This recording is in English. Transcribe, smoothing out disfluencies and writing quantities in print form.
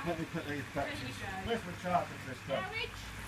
Let me put these back. There you go. Where's my charger for this stuff? Garage.